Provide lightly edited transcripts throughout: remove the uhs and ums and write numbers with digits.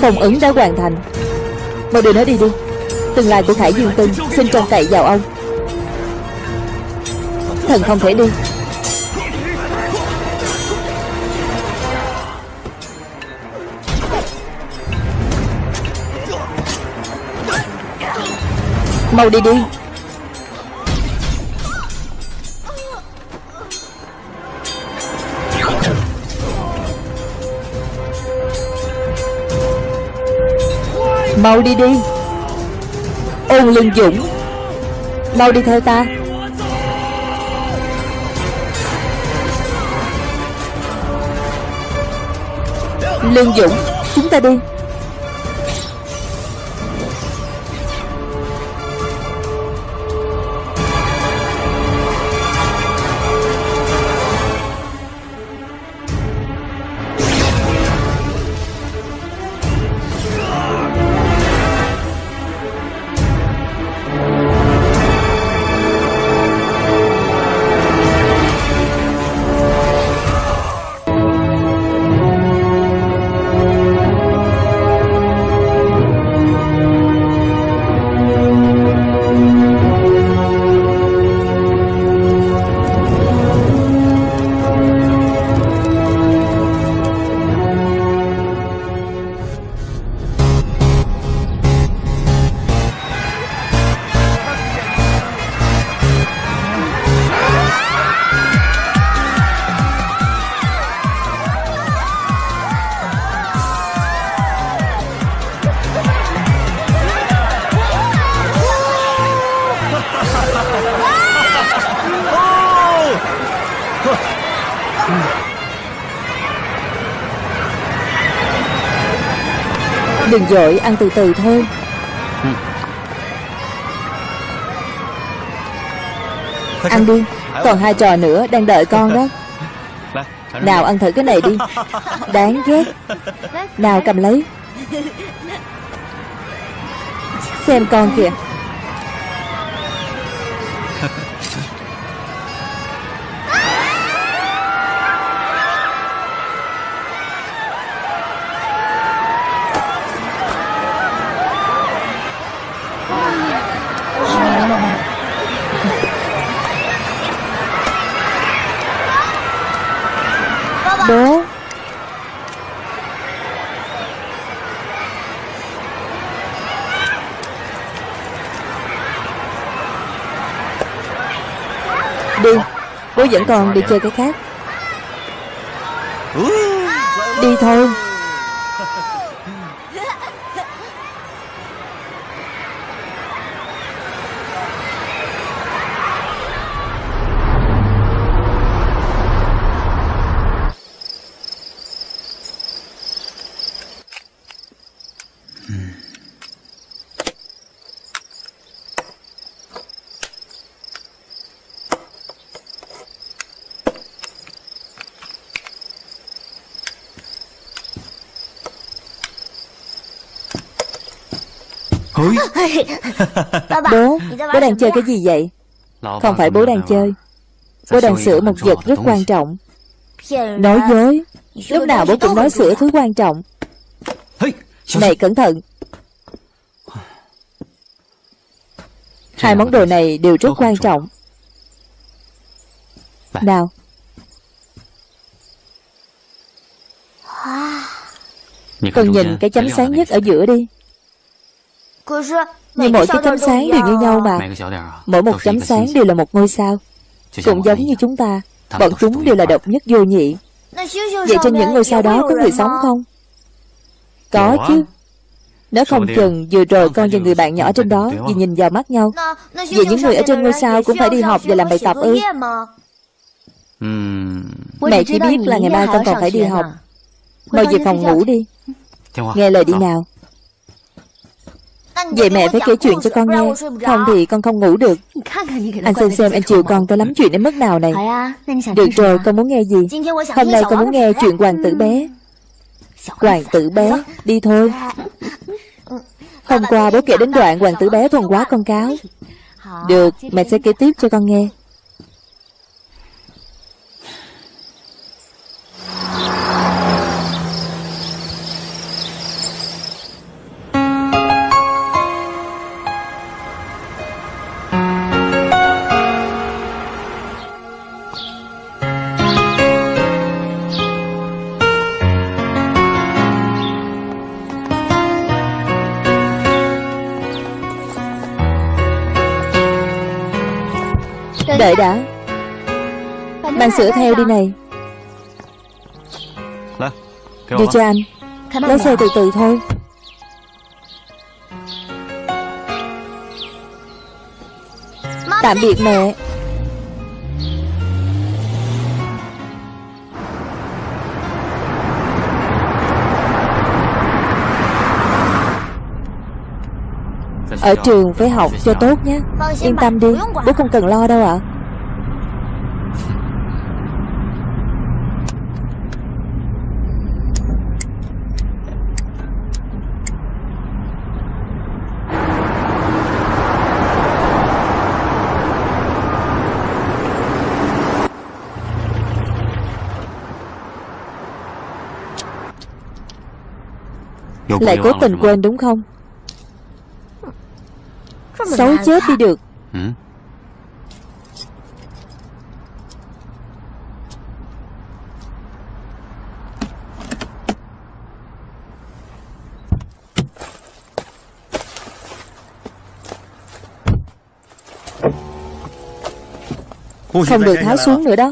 Phong ấn đã hoàn thành. Mau đưa nó đi đi. Tương lai của Khải Dương Tinh xin trông cậy vào ông. Thần không thể đi. Mau đi đi. Mau đi đi. Ôn Lương Dũng, mau đi theo ta. Lương Dũng, chúng ta đi. Đừng vội, ăn từ từ thôi. Ăn đi, còn 2 trò nữa đang đợi con đó. Nào ăn thử cái này đi. Đáng ghét. Nào cầm lấy. Xem con kìa. Bố. Đi, bố dẫn con đi chơi cái khác. Đi thôi. Bố đang chơi cái gì vậy? Không phải bố đang chơi. Bố đang sửa một vật rất quan trọng. Nói dối. Lúc nào bố cũng nói sửa thứ quan trọng. Này cẩn thận. 2 món đồ này đều rất quan trọng. Nào. Con nhìn cái chấm sáng nhất ở giữa đi. Nhưng mỗi cái chấm sáng đều như nhau mà. Mỗi một chấm sáng đều là một ngôi sao. Cũng giống như chúng ta. Bọn chúng đều là độc nhất vô nhị. Vậy trên những ngôi sao đó có người sống không? Có chứ. Nếu không chừng vừa rồi con và người bạn nhỏ trên đó vì nhìn vào mắt nhau. Vậy những người ở trên ngôi sao cũng phải đi học và làm bài tập ư? Mẹ chỉ biết là ngày mai con còn phải đi học. Mau về phòng ngủ đi. Nghe lời đi nào. Vậy mẹ phải kể chuyện cho con nghe. Không thì con không ngủ được. Anh xem anh chiều con tới lắm chuyện đến mức nào này. Được rồi, con muốn nghe gì? Hôm nay con muốn nghe chuyện hoàng tử bé. Hoàng tử bé, đi thôi. Hôm qua bố kể đến đoạn hoàng tử bé thuần hóa con cáo. Được, mẹ sẽ kể tiếp cho con nghe. Đợi đã. Mang sữa theo đi này. Đưa cho anh. Lái xe từ từ thôi. Tạm biệt mẹ. Ở trường phải học cho tốt nhé. Yên tâm đi, bố không cần lo đâu ạ. Lại cố tình quên đúng không? Xấu chết đi được. Không được tháo xuống nữa đó.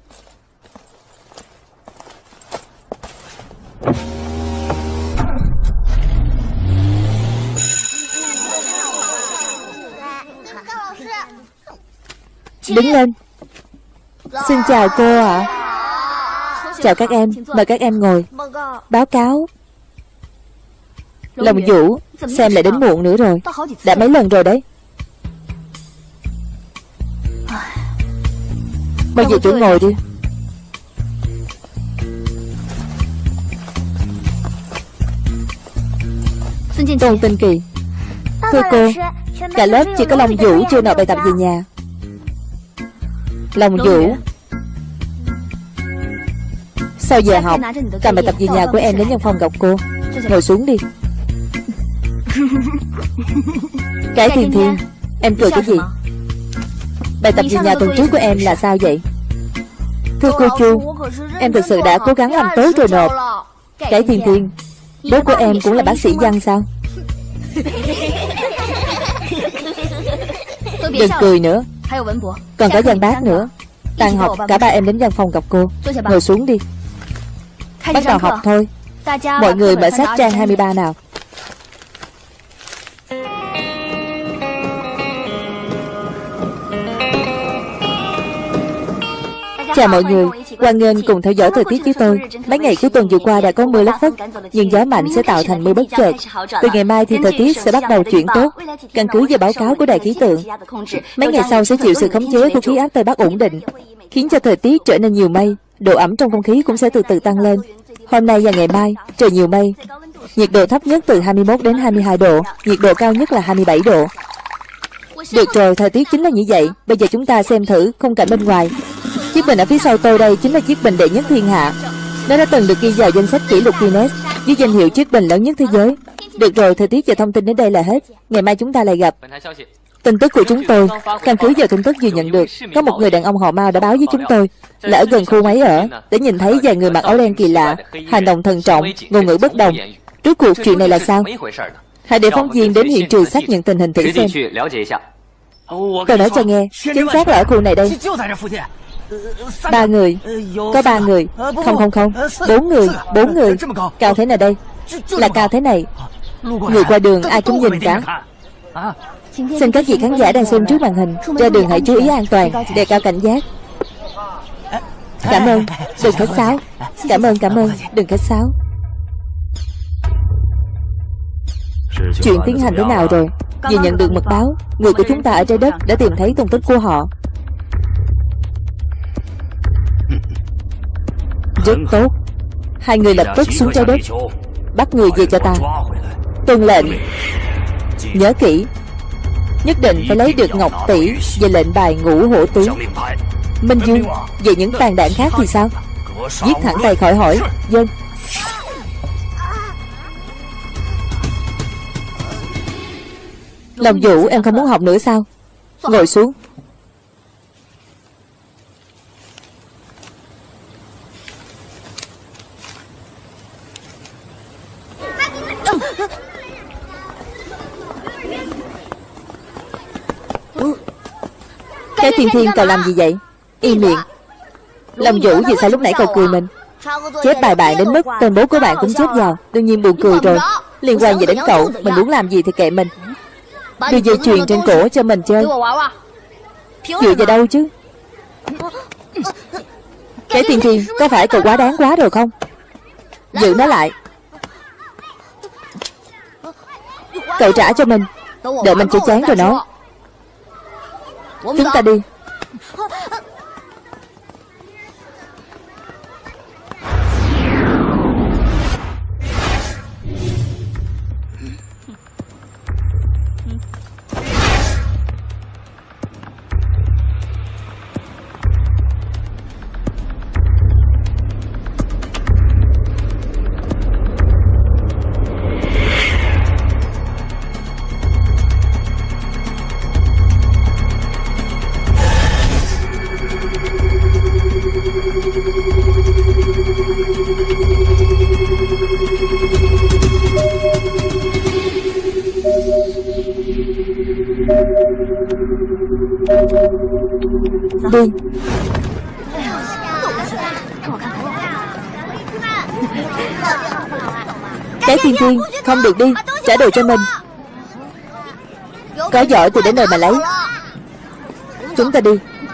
Đứng lên. Xin chào cô ạ. Chào các em, mời các em ngồi. Báo cáo. Lòng Vũ, xem lại đến muộn nữa rồi. Đã mấy lần rồi đấy. Bây giờ chủ ngồi đi. Tôn Tinh Kỳ. Thưa cô, cả lớp chỉ có Long Vũ chưa nộp bài tập về nhà. Long Vũ, sau giờ học cầm bài tập về nhà của em đến văn phòng gặp cô. Ngồi xuống đi. Cái Thiên Thiên, em cười cái gì? Bài tập về nhà tuần trước của em là sao vậy? Thưa cô Chu, em thực sự đã cố gắng làm tốt rồi nộp. Cái Thiên Thiên, bố của em cũng là bác sĩ văn sao? Đừng cười nữa. Còn có Văn Bác nữa. Tan học cả ba em đến văn phòng gặp cô. Ngồi xuống đi. Bắt đầu học thôi. Mọi người mở sách trang 23 nào. Chào mọi người, hoan nghênh cùng theo dõi thời tiết với tôi. Mấy ngày cuối tuần vừa qua đã có mưa lất phất, nhưng gió mạnh sẽ tạo thành mưa bất chợt. Từ ngày mai thì thời tiết sẽ bắt đầu chuyển tốt. Căn cứ vào báo cáo của đài khí tượng, mấy ngày sau sẽ chịu sự khống chế của khí áp Tây Bắc ổn định, khiến cho thời tiết trở nên nhiều mây. Độ ẩm trong không khí cũng sẽ từ từ tăng lên. Hôm nay và ngày mai trời nhiều mây, nhiệt độ thấp nhất từ 21 đến 22 độ, nhiệt độ cao nhất là 27 độ. Được rồi, thời tiết chính là như vậy. Bây giờ chúng ta xem thử khung cảnh bên ngoài. Chiếc bình ở phía sau tôi đây chính là chiếc bình đệ nhất thiên hạ. Nó đã từng được ghi vào danh sách kỷ lục Guinness với danh hiệu chiếc bình lớn nhất thế giới. Được rồi, thời tiết và thông tin đến đây là hết. Ngày mai chúng ta lại gặp. Tin tức của chúng tôi, căn cứ vào tin tức vừa nhận được, có một người đàn ông họ Mao đã báo với chúng tôi là ở gần khu máy ở, để nhìn thấy vài người mặc áo đen kỳ lạ, hành động thận trọng, ngôn ngữ bất đồng. Rốt cuộc chuyện này là sao? Hãy để phóng viên đến hiện trường xác nhận tình hình thử xem. Tôi nói cho nghe, chính xác là ở khu này đây. 3 người. Có 3 người. Không, 4 người. 4 người. Cao thế này đây. Là cao thế này. Người qua đường ai cũng nhìn cả. Xin các vị khán giả đang xem trước màn hình, ra đường hãy chú ý an toàn, đề cao cảnh giác. Cảm ơn, đừng khách sáo. Cảm ơn, đừng khách sáo. Chuyện tiến hành thế nào rồi? Vừa nhận được mật báo, người của chúng ta ở trái đất đã tìm thấy tung tích của họ. Rất tốt. 2 người lập tức xuống trái đất, bắt người về cho ta. Tuân lệnh. Nhớ kỹ, nhất định phải lấy được ngọc tỷ về lệnh bài Ngũ Hổ Tướng. Minh Dương, về những tàn đảng khác thì sao? Giết thẳng tay khỏi hỏi. Dân. Lòng Vũ, em không muốn học nữa sao? Ngồi xuống. Cái Thiên Thiên cậu làm gì vậy? Im miệng. Long Vũ vì sao lúc nãy cậu cười mình? Chép bài bạn đến mức tên bố của bạn cũng chép vào. Đương nhiên buồn cười rồi. Liên quan gì đến cậu? Mình muốn làm gì thì kệ mình. Đưa dây chuyền trên cổ cho mình chơi. Dựa vào đâu chứ? Cái Thiên Thiên, có phải cậu quá đáng quá rồi không? Giữ nó lại. Cậu trả cho mình. Đợi mình chơi chán rồi nói. Chúng ta đi. Đi. Cái Thiên Thiên, không được đi. Trả đồ cho mình. Có giỏi thì đến nơi mà lấy. Chúng ta đi.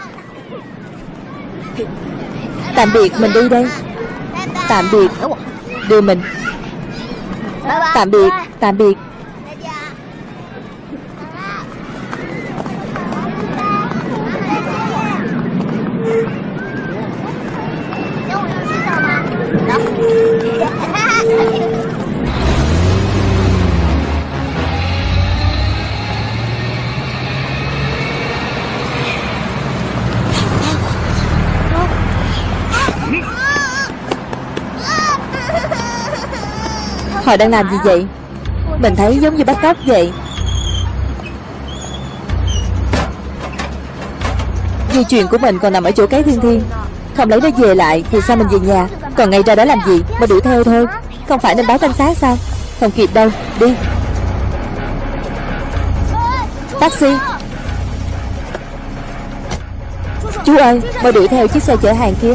Tạm biệt, mình đi đây. Tạm biệt. Đưa mình. Tạm biệt. Tạm biệt. Họ đang làm gì vậy? Mình thấy giống như bắt cóc vậy. Dây chuyền của mình còn nằm ở chỗ cái Thiên Thiên. Không lấy nó về lại thì sao mình về nhà? Còn ngay ra đó làm gì? Mà đuổi theo thôi. Không phải nên báo cảnh sát sao? Không kịp đâu. Đi. Taxi. Chú ơi, mau đuổi theo chiếc xe chở hàng kia.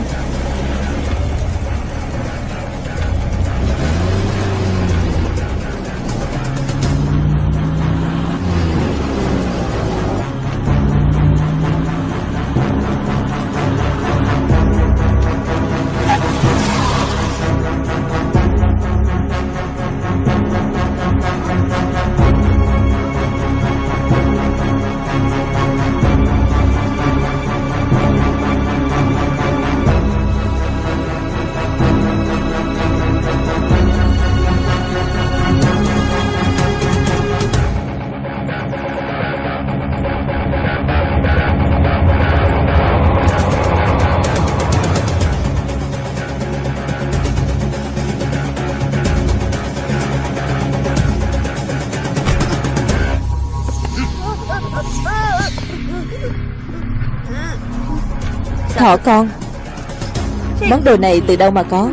Thỏ con. Món đồ này từ đâu mà có?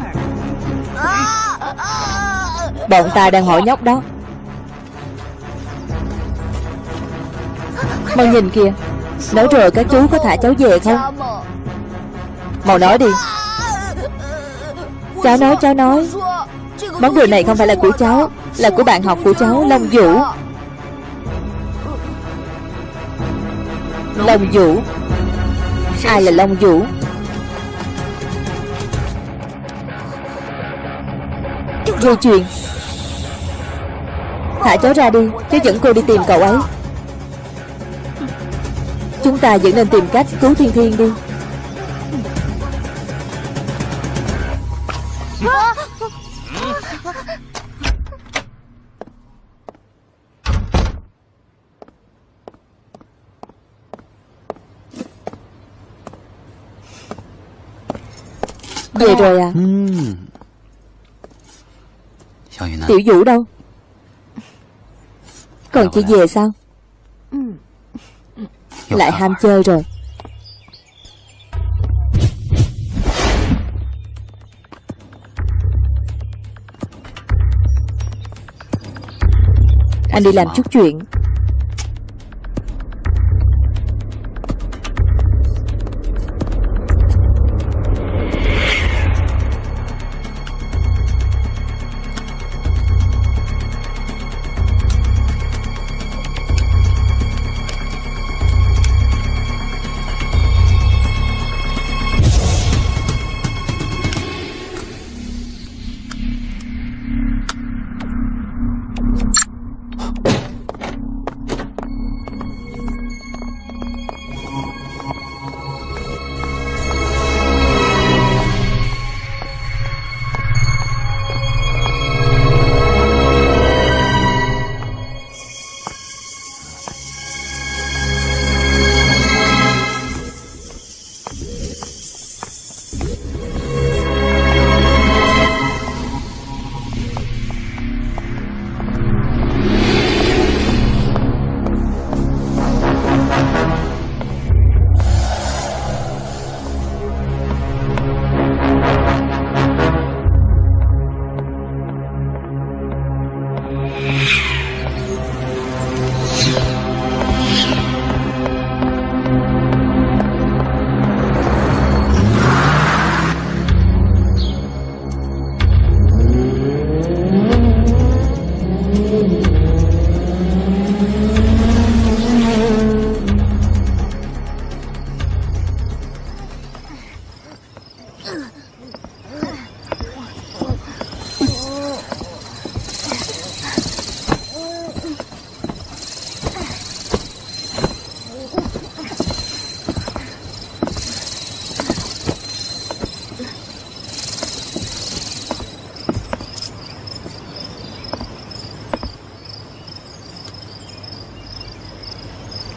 Bọn ta đang hỏi nhóc đó. Mau nhìn kìa. Nói rồi các chú có thả cháu về không? Mau nói đi. Cháu nói món đồ này không phải là của cháu, là của bạn học của cháu, Long Vũ. Long Vũ? Ai là Long Vũ? Dây chuyền. Thả cháu ra đi. Cháu dẫn cô đi tìm cậu ấy. Chúng ta vẫn nên tìm cách cứu Thiên Thiên đi. Về rồi à? Tiểu Vũ đâu? Còn chưa về sao? Lại ham chơi rồi. Anh đi làm chút chuyện.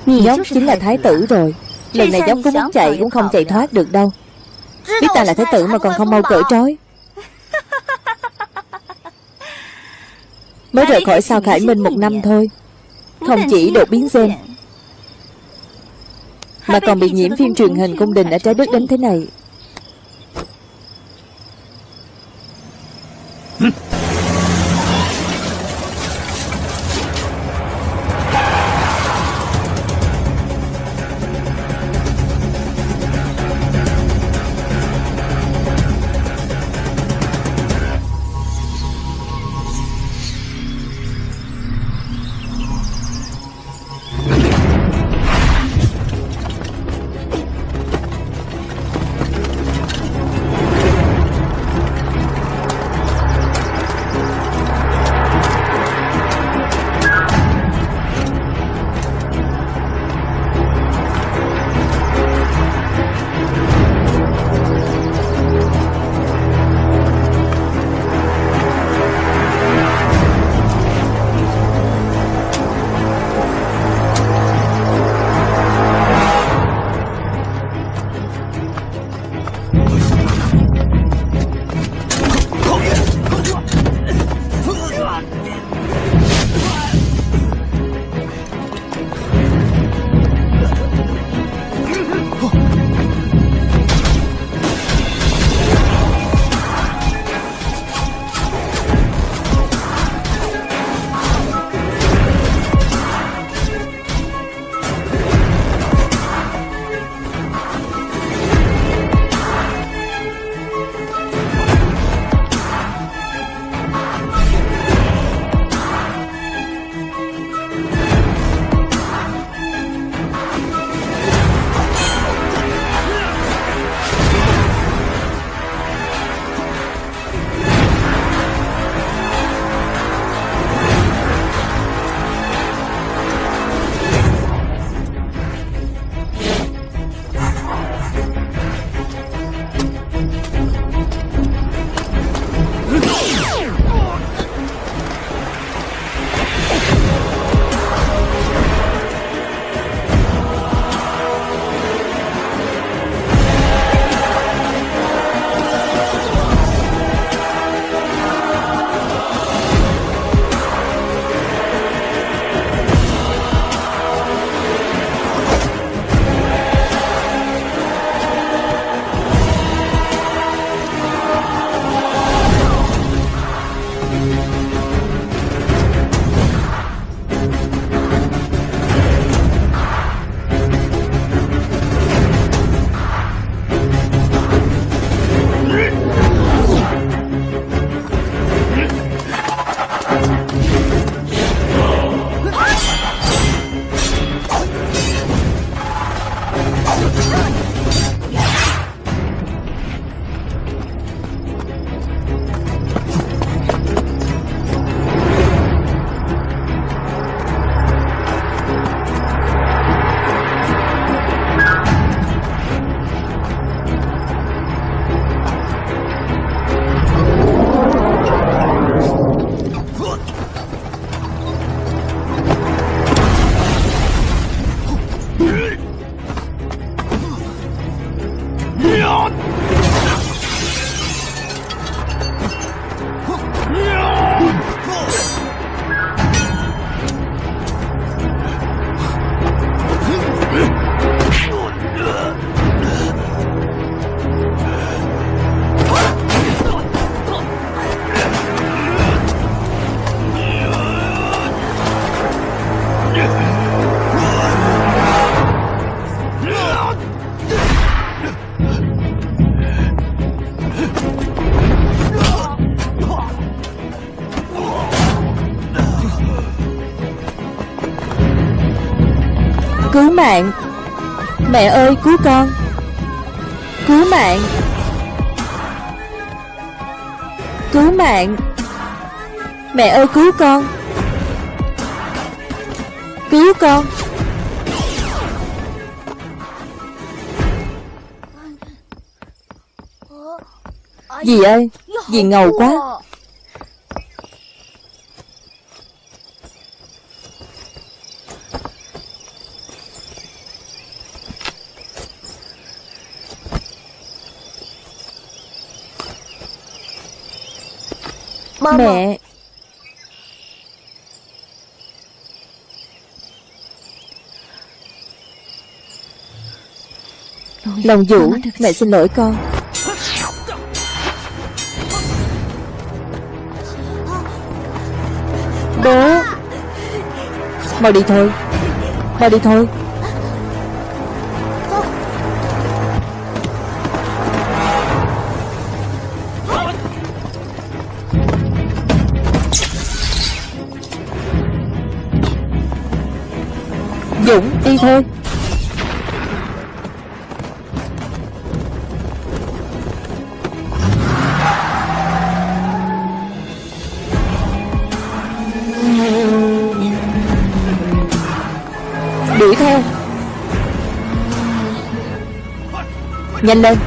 Nhóc chính là thái tử rồi. Lần này nhóc có muốn chạy cũng không chạy thoát được đâu. Biết ta là thái tử mà còn không mau cởi trói. Mới rời khỏi sao Khải Minh 1 năm thôi, không chỉ đột biến gen mà còn bị nhiễm phim truyền hình cung đình ở trái đất đến thế này. Cứu mạng! Mẹ ơi cứu con! Cứu mạng! Cứu mạng! Mẹ ơi cứu con! Cứu con! Dì ơi, dì ngầu quá. Mẹ. Lòng Vũ, mẹ xin lỗi con. Bố, mau đi thôi. Mau đi thôi. Dũng, đi thôi. Đuổi theo. Nhanh lên.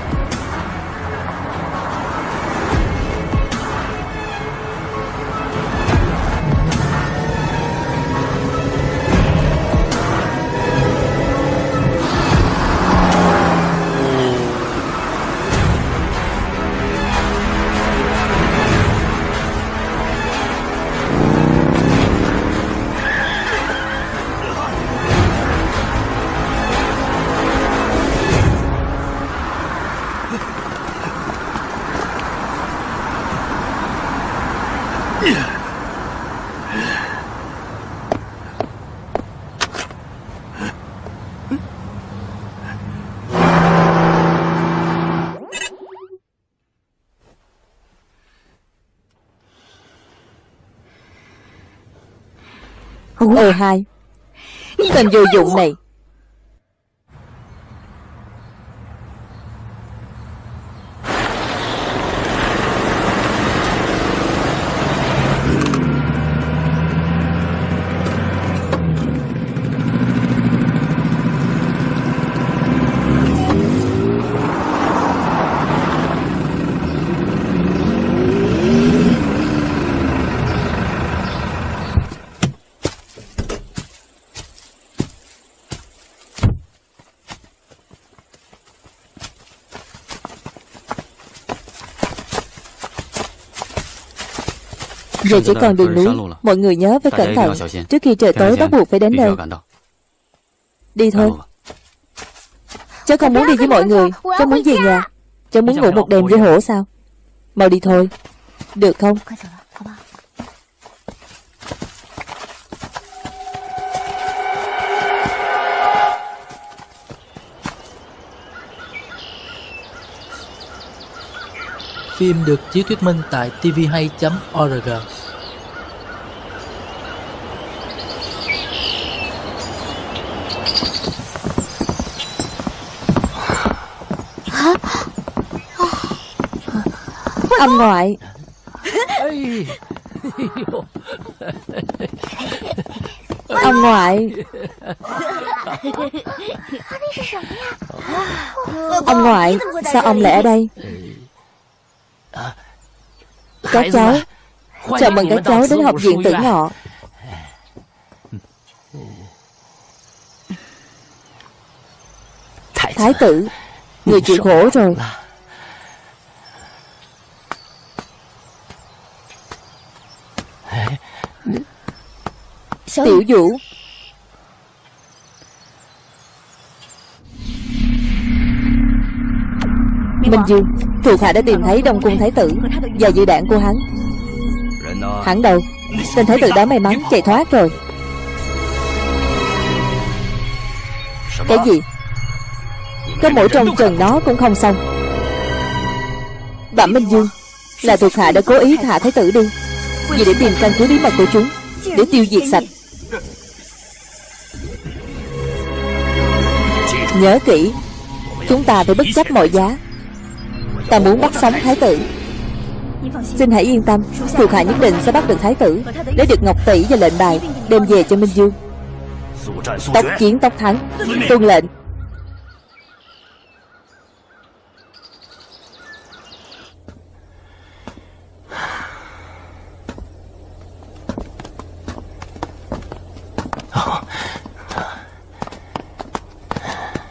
Hai tên vô dụng này. Giờ chỉ còn đường núi, mọi người nhớ phải cẩn thận. Trước khi trời tối bắt buộc phải đến nơi. Đi thôi. Cháu không muốn đi với mọi người. Cháu muốn về nhà. Cháu muốn ngủ một đêm với hổ sao? Mau đi thôi. Được không? Phim được chiếu thuyết minh tại tvhay.org. Ông ngoại. Ông ngoại. Ông ngoại, sao ông lại ở đây? Các cháu, chào mừng các cháu đến học viện Tử Ngọ. Thái tử, người chịu khổ rồi. Tiểu Vũ. Minh Dương, thuộc hạ đã tìm thấy Đông Cung Thái tử và dự đạn của hắn. Hắn đâu? Tên Thái tử đó may mắn chạy thoát rồi. Cái gì? Có mỗi trong trần nó cũng không xong. Bẩm Minh Dương, là thuộc hạ đã cố ý thả Thái tử đi, vì để tìm căn cứ bí mật của chúng, để tiêu diệt sạch. Nhớ kỹ, chúng ta phải bất chấp mọi giá. Ta muốn bắt sống Thái tử. Xin hãy yên tâm, thuộc hạ nhất định sẽ bắt được Thái tử, lấy được ngọc tỷ và lệnh bài, đem về cho Minh Dương. Tốc chiến tốc thắng. Tuân lệnh.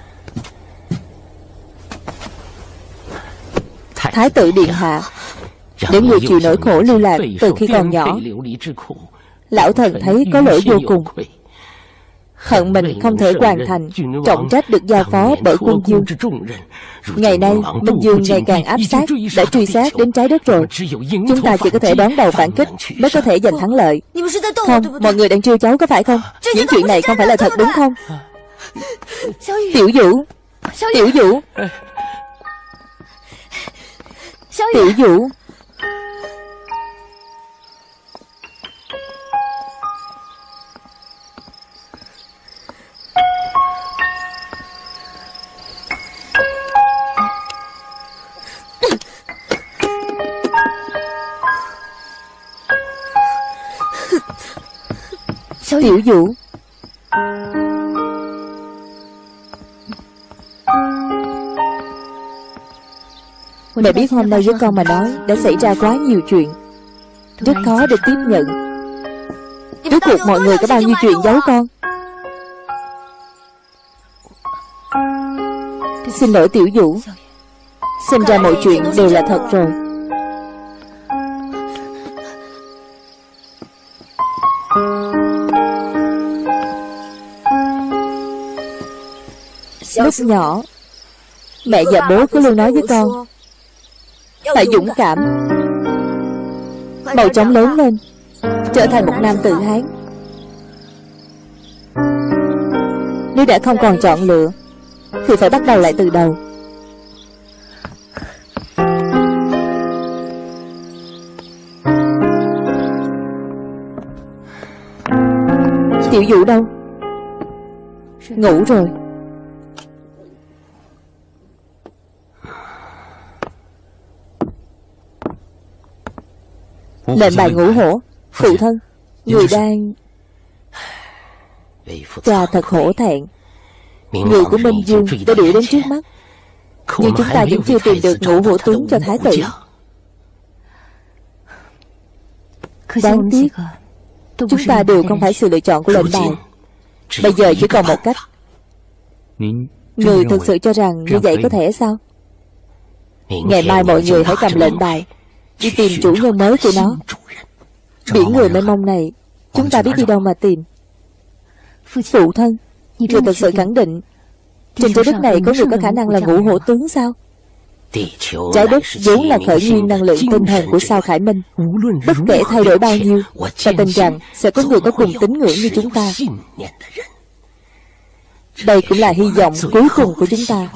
Thái tử điện hạ, để người chịu nỗi khổ lưu lạc từ khi còn nhỏ. Lão thần thấy có lỗi vô cùng, hận mình không thể hoàn thành trọng trách được giao phó bởi quân Dương. Ngày nay Minh Dương ngày càng áp sát, đã truy sát đến trái đất rồi. Chúng ta chỉ có thể đón đầu phản kích mới có thể giành thắng lợi. Không, mọi người đang trêu cháu có phải không? Những chuyện này không phải là thật đúng không? Tiểu Vũ, Tiểu Vũ, Tiểu Vũ. Tiểu Vũ, mẹ biết hôm nay với con mà nói đã xảy ra quá nhiều chuyện, rất khó để tiếp nhận. Rốt cuộc mọi người có bao nhiêu chuyện giấu con? Xin lỗi Tiểu Vũ, xem ra mọi chuyện đều là thật rồi. Lúc nhỏ, mẹ và bố cứ luôn nói với con phải dũng cảm, mau chóng lớn lên, trở thành một nam tự Hán. Nếu đã không còn chọn lựa thì phải bắt đầu lại từ đầu. Tiểu Vũ đâu? Ngủ rồi. Lệnh bài Ngũ Hổ, phụ thân, người đang... Cha thật hổ thẹn. Người của Minh Dương đã đuổi đến trước mắt, nhưng chúng ta vẫn chưa tìm được Ngũ Hổ tướng cho thái tử. Đáng tiếc, chúng ta đều không phải sự lựa chọn của lệnh bài. Bây giờ chỉ còn một cách. Người thực sự cho rằng như vậy có thể sao? Ngày mai mọi người hãy cầm lệnh bài đi tìm chủ nhân mới của nó. Biển người mênh mông này, chúng ta biết đi đâu mà tìm. Phụ thân, người thật sự khẳng định trên trái đất này có người có khả năng là Ngũ Hổ tướng sao? Trái đất vốn là khởi nguyên năng lượng tinh thần của sao Khải Minh. Bất kể thay đổi bao nhiêu, ta tin rằng sẽ có người có cùng tín ngưỡng như chúng ta. Đây cũng là hy vọng cuối cùng của chúng ta.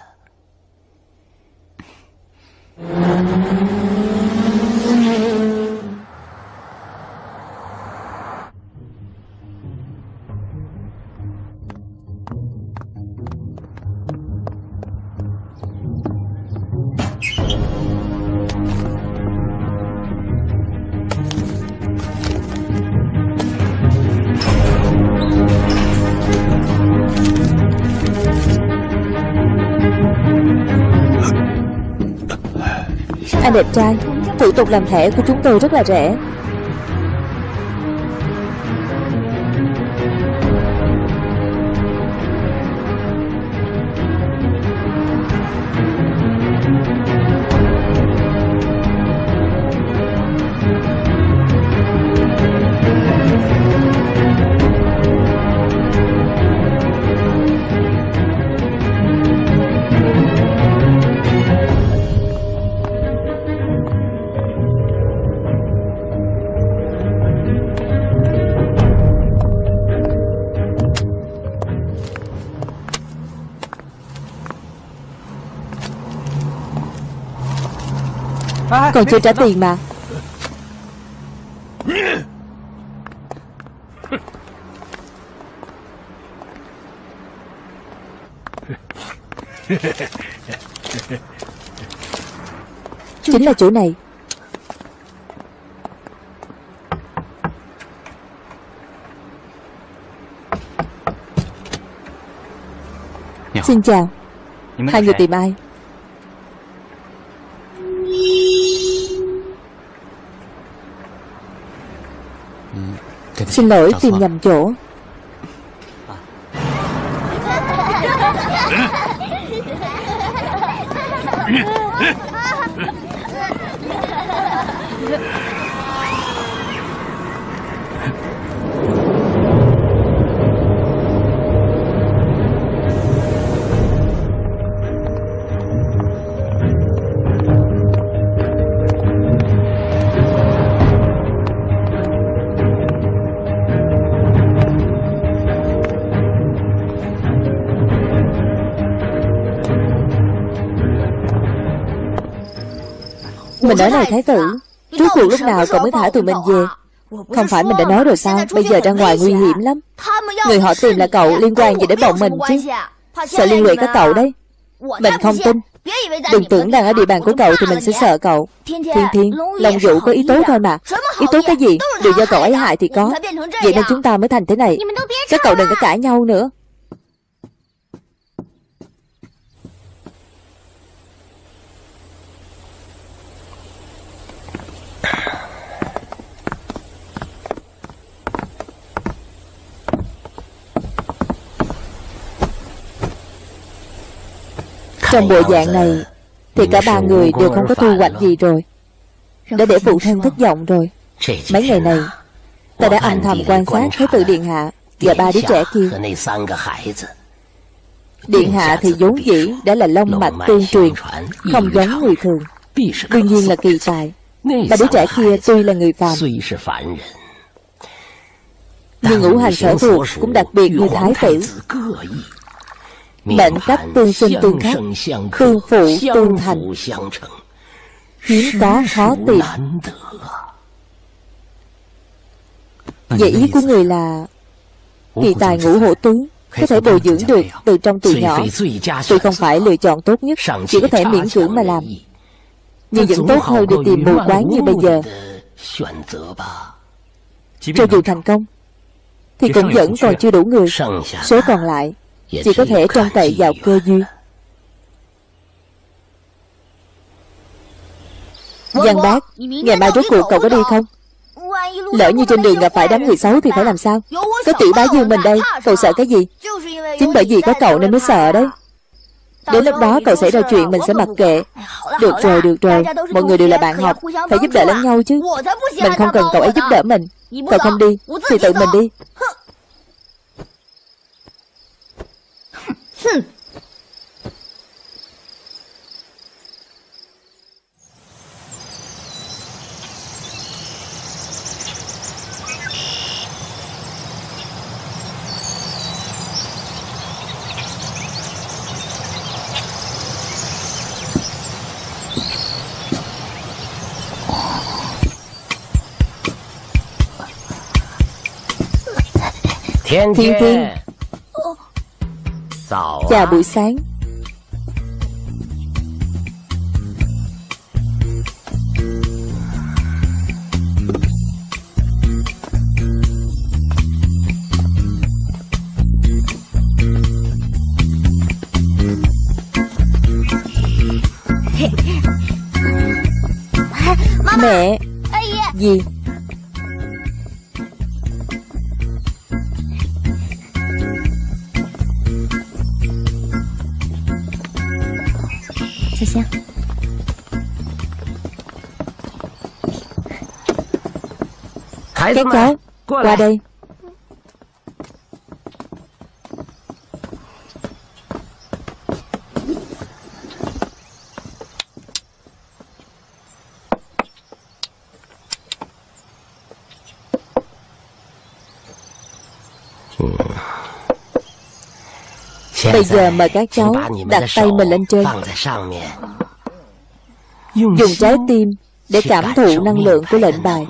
Anh đẹp trai, thủ tục làm thẻ của chúng tôi rất là rẻ. Còn chưa trả tiền mà. Chính là chỗ này. Xin chào. Hai người tìm ai? Xin lỗi, tìm nhầm chỗ. Mình nói này thái tử, rốt cuộc lúc nào cậu mới thả tụi mình về? Không phải mình đã nói rồi sao? Bây giờ ra ngoài nguy hiểm lắm. Người họ tìm là cậu, liên quan gì đến bọn mình chứ? Sợ liên lụy các cậu đấy. Mình không tin. Đừng tưởng đang ở địa bàn của cậu thì mình sẽ sợ cậu. Thiên Thiên, Long Vũ có ý tốt thôi mà. Ý tốt cái gì? Đều do cậu ấy hại thì có. Vậy nên chúng ta mới thành thế này. Các cậu đừng có cãi nhau nữa. Trong bộ dạng này thì cả ba người đều không có thu hoạch gì rồi. Đã để phụ thân thất vọng rồi. Mấy ngày này ta đã âm thầm quan sát Thái tử Điện Hạ và ba đứa trẻ kia. Điện Hạ thì vốn dĩ đã là long mạch tương truyền, không giống người thường, đương nhiên là kỳ tài. Ba đứa trẻ kia tuy là người phàm, nhưng ngũ hành sở thuộc cũng đặc biệt như Thái tử. Mệnh cách tương sinh tương khắc, tương phụ tương thành, hiếm có khó tìm. Vậy ý của người là kỳ tài ngũ hổ tướng có thể bồi dưỡng được từ trong từ nhỏ. Tuy không phải lựa chọn tốt nhất, chỉ có thể miễn cưỡng mà làm, nhưng vẫn tốt hơn đi tìm mù quáng như bây giờ. Cho dù thành công thì cũng vẫn còn chưa đủ người. Số còn lại chỉ có thể trông cậy vào cơ duyên. Giang Bác, ngày mai rốt cuộc cậu có đi không? Lỡ như trên đường gặp phải đám người xấu thì phải làm sao? Có Tiểu Bá Dương mình đây, cậu sợ cái gì? Chính bởi vì có cậu nên mới sợ đấy. Đến lúc đó cậu xảy ra chuyện mình sẽ mặc kệ. Được rồi, mọi người đều là bạn học, phải giúp đỡ lẫn nhau chứ. Mình không cần cậu ấy giúp đỡ mình. Cậu không đi thì tự mình đi. Thiên Thiên, chào buổi sáng. Mẹ. Gì? Các cháu, qua đây. Bây giờ mời các cháu đặt tay mình lên trên, dùng trái tim để cảm thụ năng lượng của lệnh bài.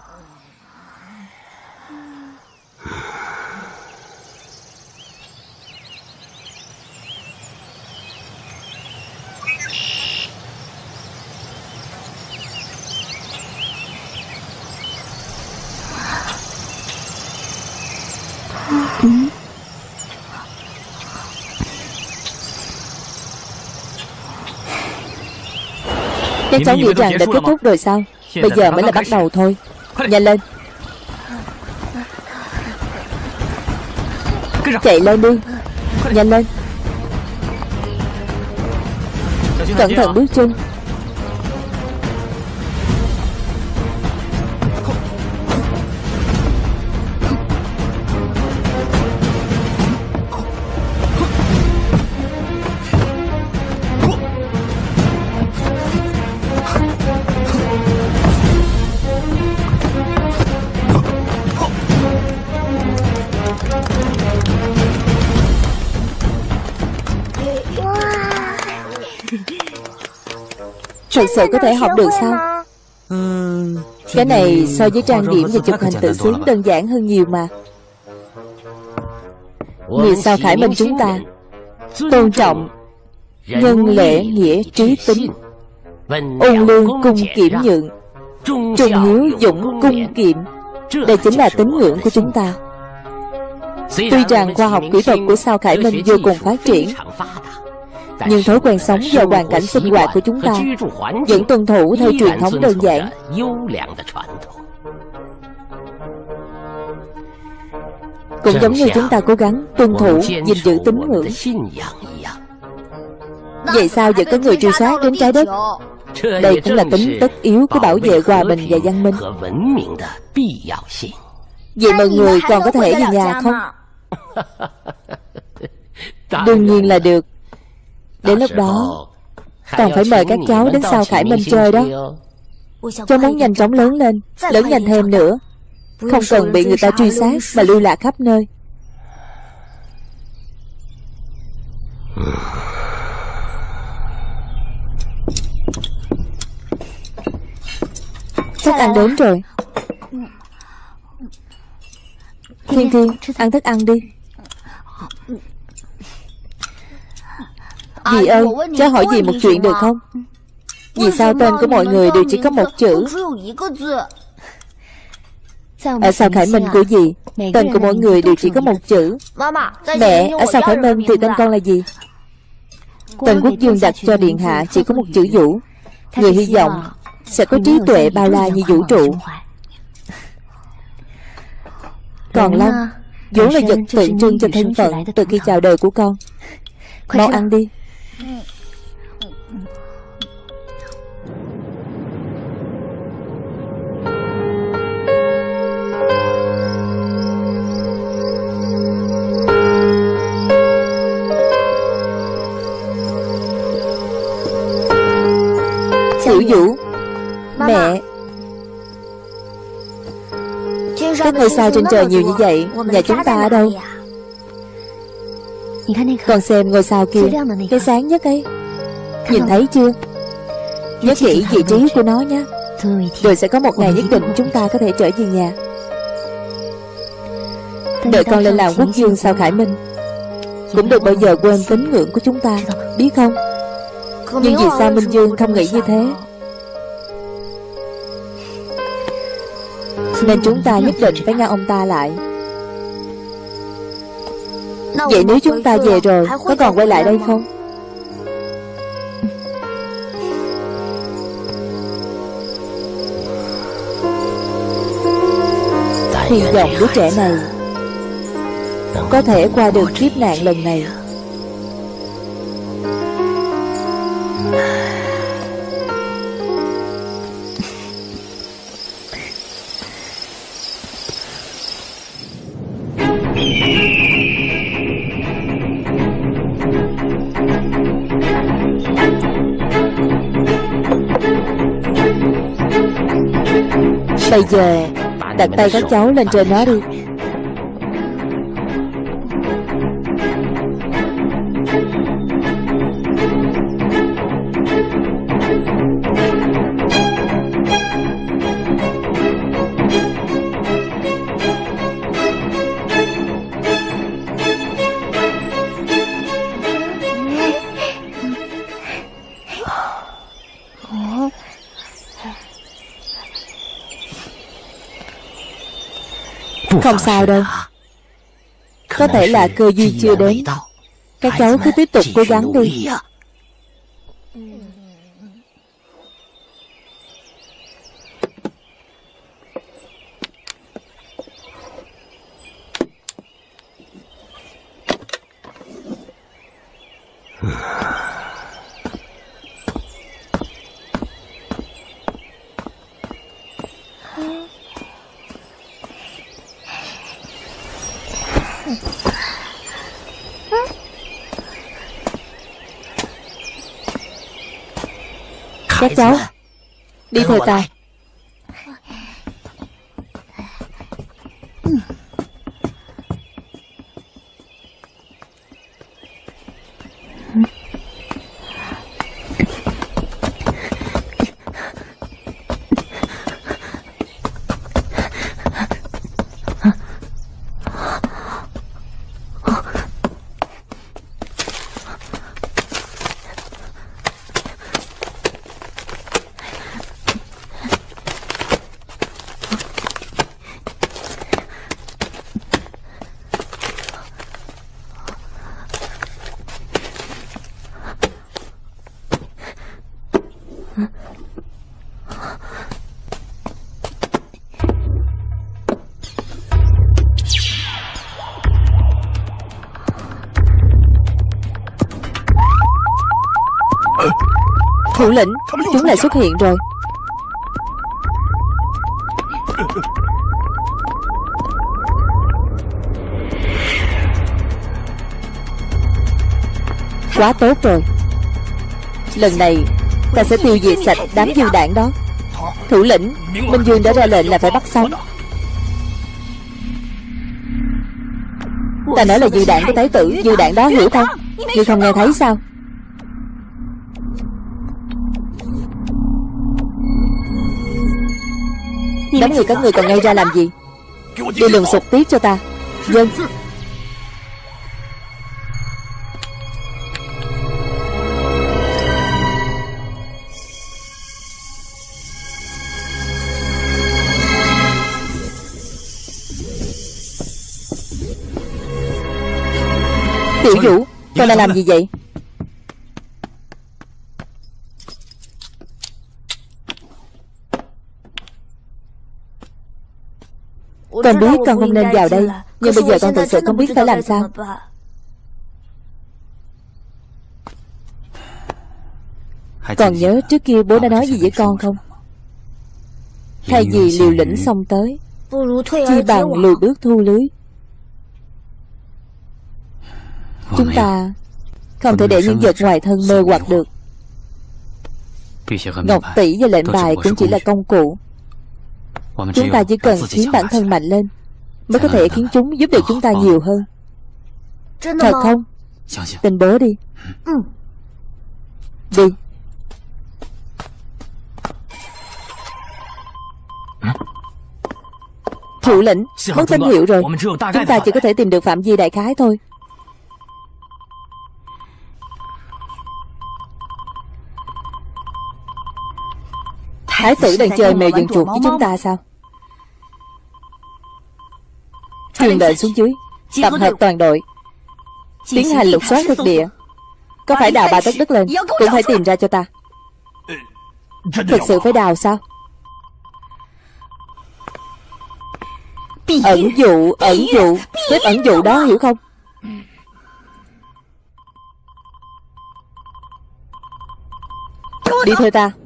Các cháu nghĩ rằng đã kết thúc rồi sao? Bây giờ mới là bắt đầu thôi. Nhanh lên, chạy lên đi. Nhanh lên, cẩn thận bước chân. thật sự có thể học được sao? Cái này so với trang điểm và chụp hình tự xuyến đơn giản hơn nhiều mà. Người sao Khải Minh chúng ta tôn trọng nhân lễ nghĩa trí tính, ôn lương cung kiểm nhượng, trung hiếu dũng cung kiệm. Đây chính là tín ngưỡng của chúng ta. Tuy rằng khoa học kỹ thuật của sao Khải Minh vô cùng phát triển, nhưng thói quen sống và hoàn cảnh sinh hoạt của chúng ta vẫn tuân thủ theo truyền thống đơn giản. Cũng giống như chúng ta cố gắng tuân thủ, gìn giữ tín ngưỡng. Vậy sao vẫn có người truy sát đến trái đất? Đây cũng là tính tất yếu của bảo vệ hòa bình và văn minh. Vậy mọi người còn có thể về nhà không? Đương nhiên là được. Đến lúc đó còn phải mời các cháu đến sao Khải Minh chơi đó. Cháu muốn nhanh chóng lớn lên, lớn nhanh thêm nữa, không cần bị người ta truy sát mà lưu lạc khắp nơi. Thức ăn đến rồi. Thiên Thiên, ăn thức ăn đi. Dì ơi, cháu hỏi dì một chuyện được không? Vì sao tên của mọi người đều chỉ có một chữ? Ở sao Khải Minh của dì, tên của mỗi người đều chỉ có một chữ. Mẹ, ở sao Khải Minh thì tên con là gì? Tên Quốc Dương đặt cho điện hạ chỉ có một chữ Vũ. Người hy vọng sẽ có trí tuệ bao la như vũ trụ. Còn Long vốn là vật tượng trưng cho thân phận từ khi chào đời của con. Mau ăn đi. Tiểu Vũ, mẹ, các ngôi sao trên trời nhiều như vậy, nhà chúng ta ở đâu? Con xem ngôi sao kia, cái sáng nhất ấy, nhìn thấy chưa? Nhớ kỹ vị trí của nó nhé. Rồi sẽ có một ngày nhất định chúng ta có thể trở về nhà. Đợi con lên làm quốc dương sao Khải Minh, cũng đừng bao giờ quên tín ngưỡng của chúng ta, biết không? Nhưng vì sao Minh Dương không nghĩ như thế? Nên chúng ta nhất định phải ngăn ông ta lại. Vậy nếu chúng ta về rồi, có còn quay lại đây không? Hy vọng đứa trẻ này có thể qua được kiếp nạn lần này. Bây giờ đặt tay các cháu lên trên nó đi. Không sao đâu. Có thể là cơ duyên chưa đến. Các cháu cứ tiếp tục cố gắng đi. Các cháu đi theo ta. Thủ lĩnh, chúng lại xuất hiện rồi. Quá tốt rồi. Lần này ta sẽ tiêu diệt sạch đám dư đảng đó. Thủ lĩnh, Minh Dương đã ra lệnh là phải bắt sống. Ta nói là dư đảng của thái tử. Dư đảng đó hiểu không? Ngươi không nghe thấy sao? Đám người các người còn ngây ra làm gì? Đi lùng sục tiếp cho ta. Dân. Tiểu Vũ, con đang làm gì vậy? Con biết con không nên vào đây, nhưng bây giờ con thực sự không biết phải làm sao. Còn nhớ trước kia bố đã nói gì với con không? Thay vì liều lĩnh xông tới, chi bằng lùi bước thu lưới. Chúng ta không thể để những vật ngoài thân mê hoặc được. Ngọc tỷ và lệnh bài cũng chỉ là công cụ. Chúng ta chỉ cần khiến bản thân mạnh lên mới có thể khiến chúng giúp được chúng ta nhiều hơn. Thật không? Tin bố đi. Đi. Thủ lĩnh, mất tín hiệu rồi. Chúng ta chỉ có thể tìm được phạm vi đại khái thôi. Thái tử đang chơi mèo dựng chuột với chúng ta sao? Truyền lệnh xuống dưới, tập hợp toàn đội, tiến hành lục soát thực địa. Có phải đào 3 tấc đất lên cũng phải tìm ra cho ta. Thực sự phải đào sao? Ẩn dụ, xếp ẩn dụ đó, hiểu không? Đi theo ta.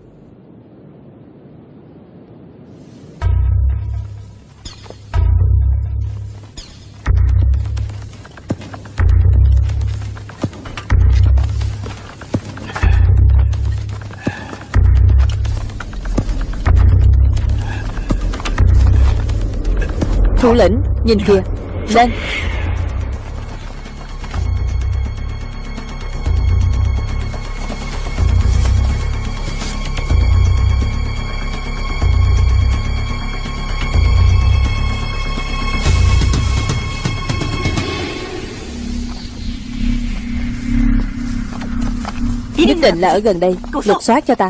Thủ lĩnh, nhìn kìa, lên. Nhất định là ở gần đây, lục soát cho ta.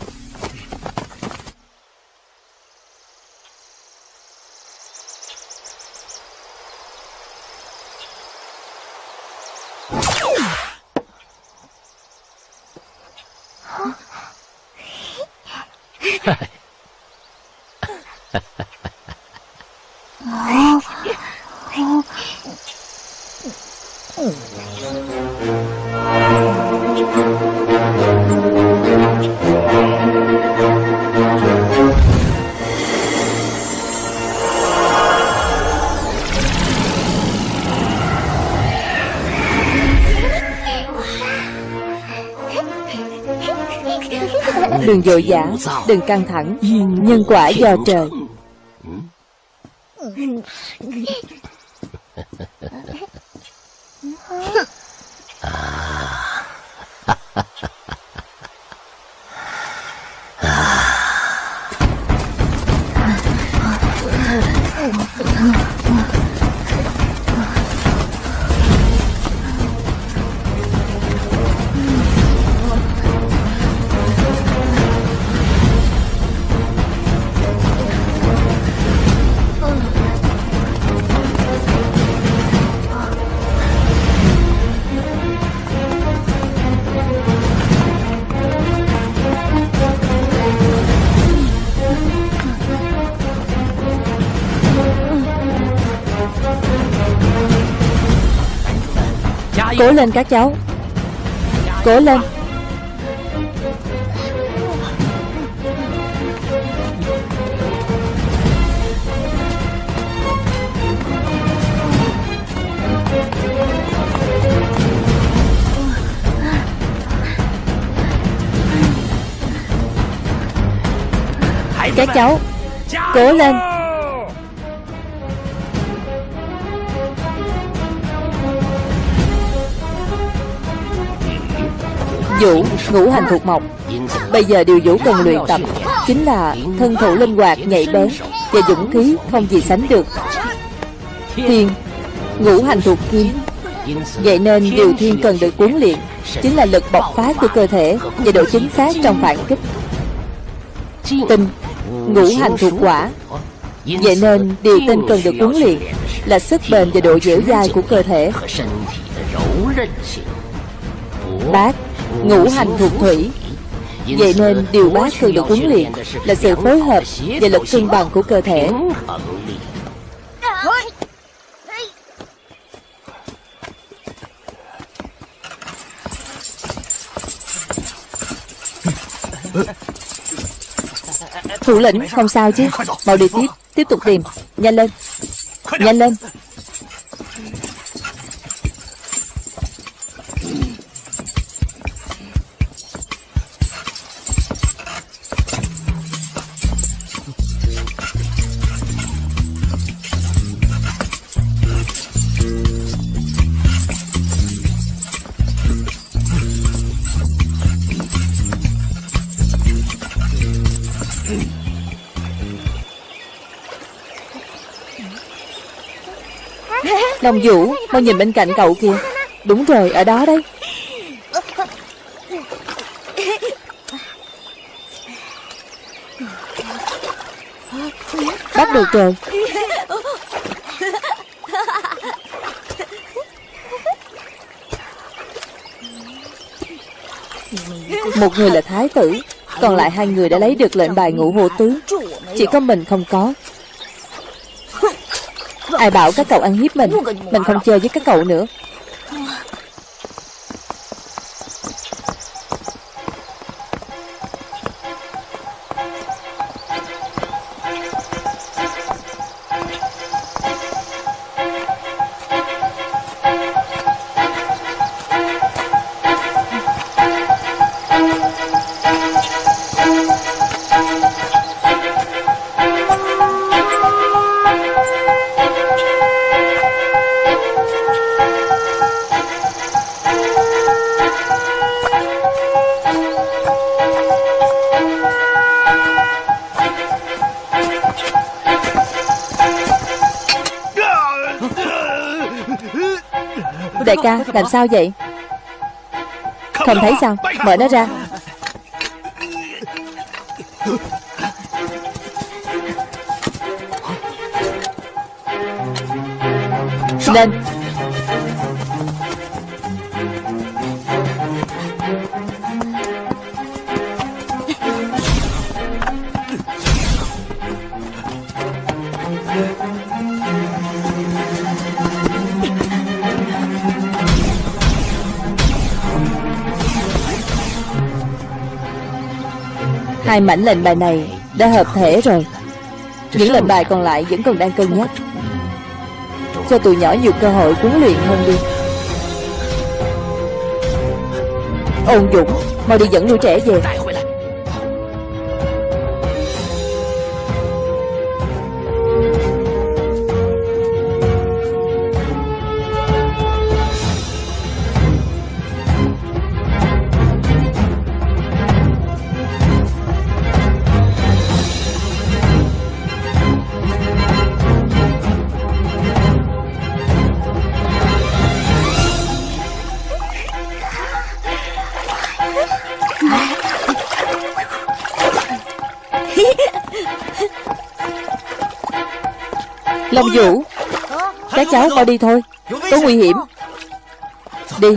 Đừng vội vã, đừng căng thẳng. Nhân quả do trời. Cố lên các cháu, cố lên. Các cháu cố lên. Vũ ngũ hành thuộc mộc, bây giờ điều Vũ cần luyện tập chính là thân thủ linh hoạt nhạy bén và dũng khí không gì sánh được. Thiên ngũ hành thuộc kim, vậy nên điều Thiên cần được huấn luyện chính là lực bộc phát của cơ thể và độ chính xác trong phản kích. Tinh ngũ hành thuộc hỏa, vậy nên điều Tinh cần được huấn luyện là sức bền và độ dẻo dai của cơ thể. Bát ngũ hành thuộc thủy, vậy nên điều Bát cần được huấn luyện là sự phối hợp và lực cân bằng của cơ thể. Thủ lĩnh không sao chứ? Mau đi tiếp tục tìm. Nhanh lên, nhanh lên. Long Vũ, mau nhìn bên cạnh cậu kìa. Đúng rồi, ở đó đấy. Bắt được rồi. Một người là thái tử, còn lại hai người đã lấy được lệnh bài ngũ hộ tướng. Chỉ có mình không có. Ai bảo các cậu ăn hiếp mình không chơi với các cậu nữa. Đại ca, làm sao vậy? Không thấy sao? Mở nó ra. Lên. Hai mảnh lệnh bài này đã hợp thể rồi. Những lệnh bài còn lại vẫn còn đang cân nhắc. Cho tụi nhỏ nhiều cơ hội huấn luyện hơn đi. Ôn Dũng, mau đi dẫn lũ trẻ về. Long Vũ, các cháu mau đi thôi, có nguy hiểm. Đi.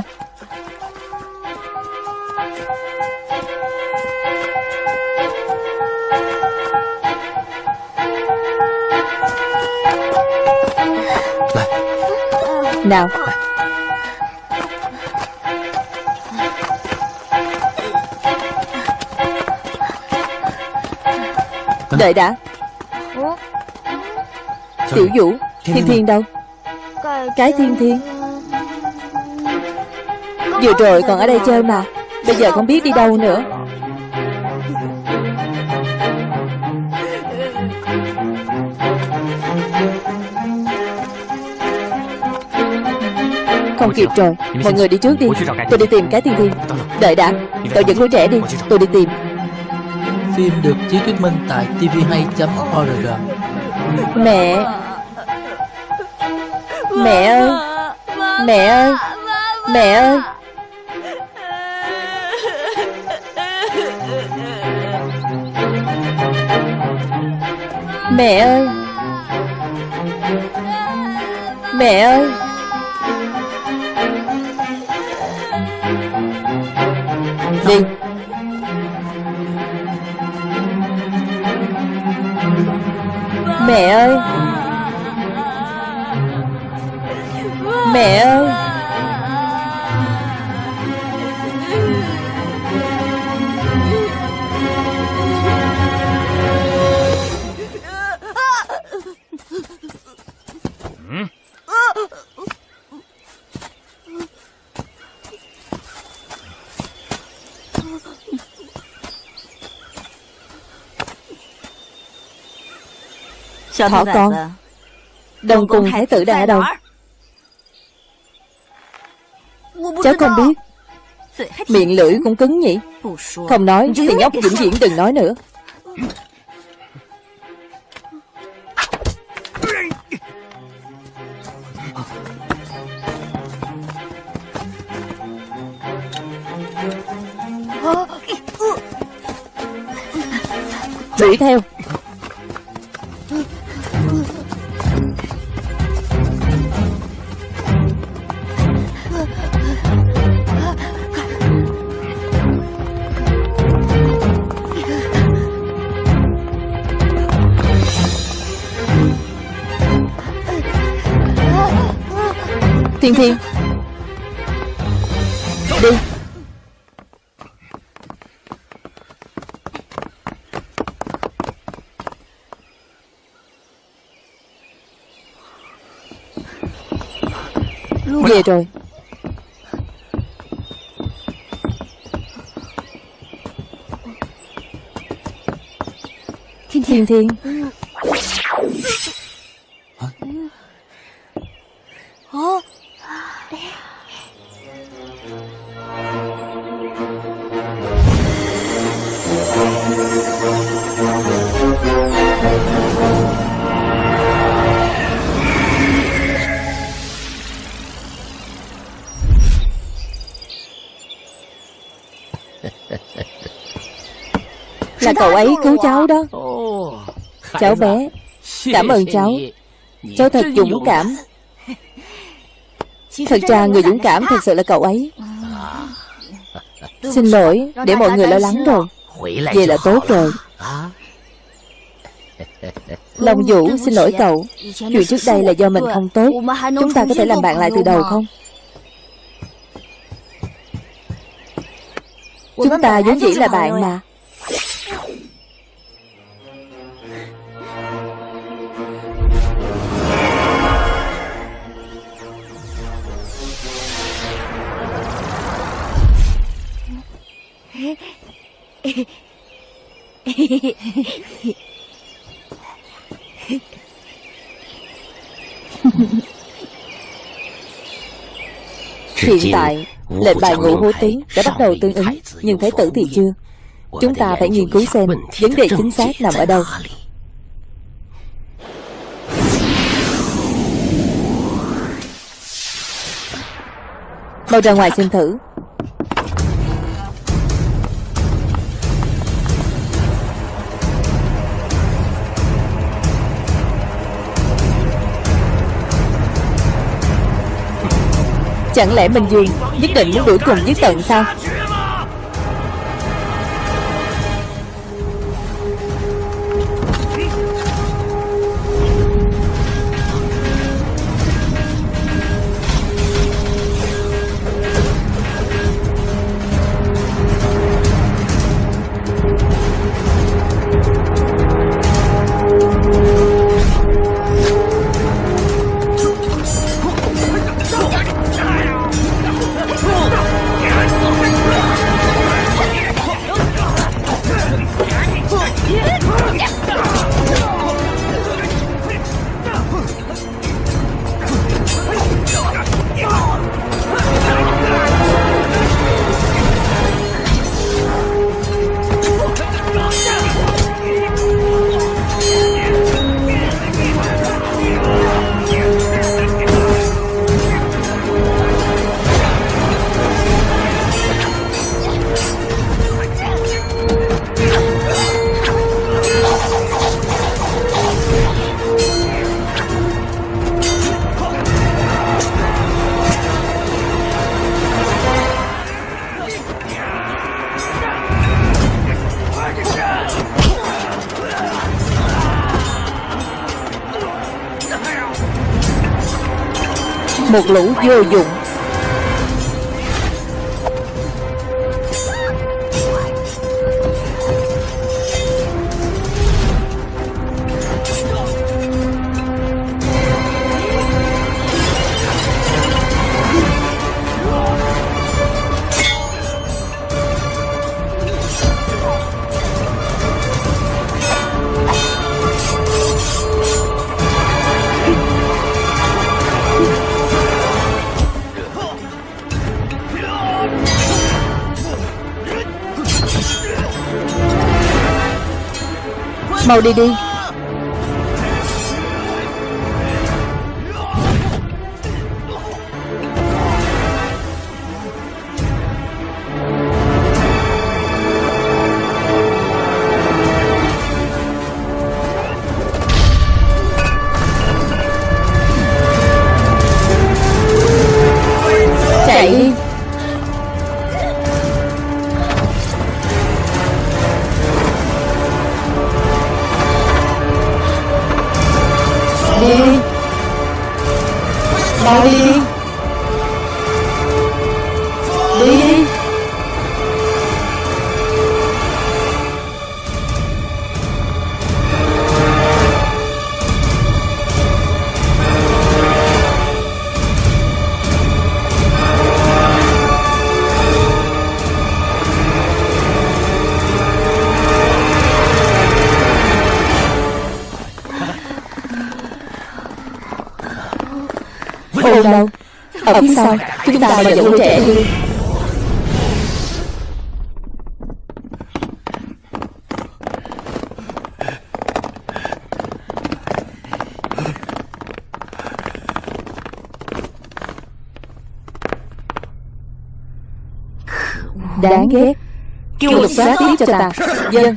Nào. Đợi đã. Tiểu Vũ, Thiên Thiên đâu? Cái Thiên Thiên vừa rồi còn ở đây chơi mà, bây giờ không biết đi đâu nữa. Không kịp rồi, mọi người đi trước đi. Tôi đi tìm cái Thiên Thiên. Đợi đã, cậu dẫn đứa trẻ đi, tôi đi tìm. Phim được chiếu thuyết minh tại tvhay.org. Mẹ. Mẹ ơi. Mẹ ơi. Mẹ ơi. Mẹ ơi. Mẹ ơi. Đi. Mẹ ơi. Mẹ ơi. Thỏ con, Đông Cung Thái tử đang ở đâu? Cháu không biết. Miệng lưỡi cũng cứng nhỉ. Không nói thì nhóc vĩnh viễn đừng nói nữa. Đuổi theo. Thiên Thiên, đi. Về rồi. Thiên Thiên. Là cậu ấy cứu cháu đó. Cháu bé, cảm ơn cháu. Cháu thật dũng cảm. Thật ra người dũng cảm thật sự là cậu ấy. Xin lỗi, để mọi người lo lắng rồi. Vậy là tốt rồi. Long Vũ xin lỗi cậu. Chuyện trước đây là do mình không tốt. Chúng ta có thể làm bạn lại từ đầu không? Chúng ta vốn dĩ là bạn mà. Hiện tại, lệnh bài Ngũ Hố Tướng đã bắt đầu tương ứng, nhưng Thái tử thì chưa. Chúng ta phải nghiên cứu xem vấn đề chính xác nằm ở đâu. Mau ra ngoài xem thử. Chẳng lẽ Minh Dương nhất định muốn đuổi cùng giết tận sao? Một lũ vô dụng. Mau đi đi. Chạy đi. Đi. Mau đi đi. Đi. Ôn đâu? Ở phía sau. Chúng ta mà dẫn trẻ đi. Đáng ghét. Lục soát tiếp cho ta. Dân.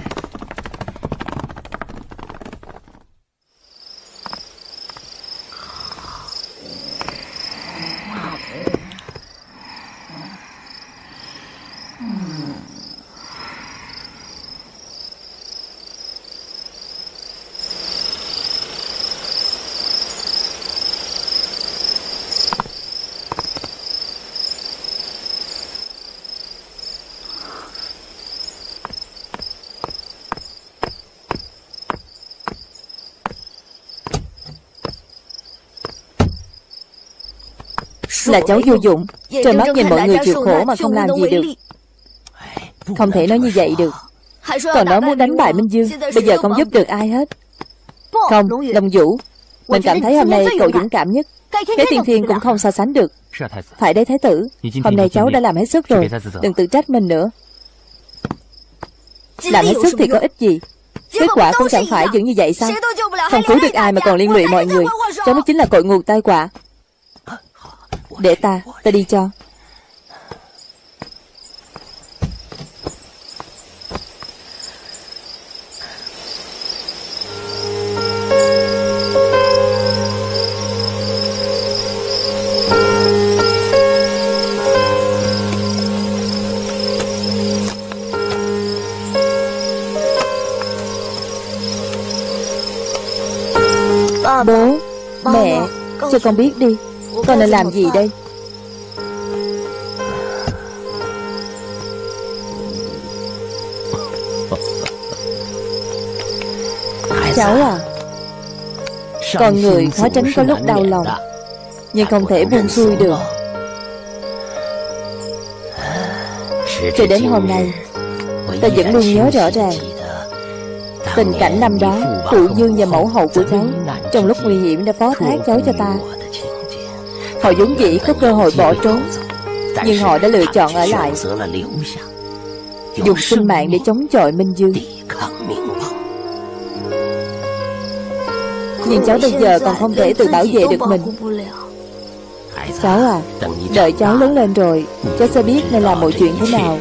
Là cháu vô dụng. Trơ mắt nhìn mọi người chịu khổ mà không làm gì được. Không thể nói như vậy được. Còn nói muốn đánh bại Minh Dương. Bây giờ không giúp được ai hết. Không, Long Vũ, mình cảm thấy hôm nay cậu dũng cảm nhất. Cái Tiên Thiên cũng không so sánh được. Phải đấy Thái tử. Hôm nay cháu đã làm hết sức rồi. Đừng tự trách mình nữa. Làm hết sức thì có ích gì? Kết quả cũng chẳng phải vẫn như vậy sao? Không cứu được ai mà còn liên lụy mọi người. Cháu mới chính là cội nguồn tai họa. Để ta đi cho. Bố, mẹ, cho con biết đi. Con nên làm gì đây? Cháu à, con người khó tránh có lúc đau lòng, nhưng không thể buông xuôi được. Cho đến hôm nay, ta vẫn luôn nhớ rõ ràng tình cảnh năm đó phụ dương và mẫu hậu của cháu trong lúc nguy hiểm đã phó thác cháu cho ta. Họ vốn dĩ có cơ hội bỏ trốn, nhưng họ đã lựa chọn ở lại, dùng sinh mạng để chống chọi Minh Dương. Nhưng cháu bây giờ còn không thể tự bảo vệ được mình. Cháu à, đợi cháu lớn lên rồi, cháu sẽ biết nên làm mọi chuyện thế nào.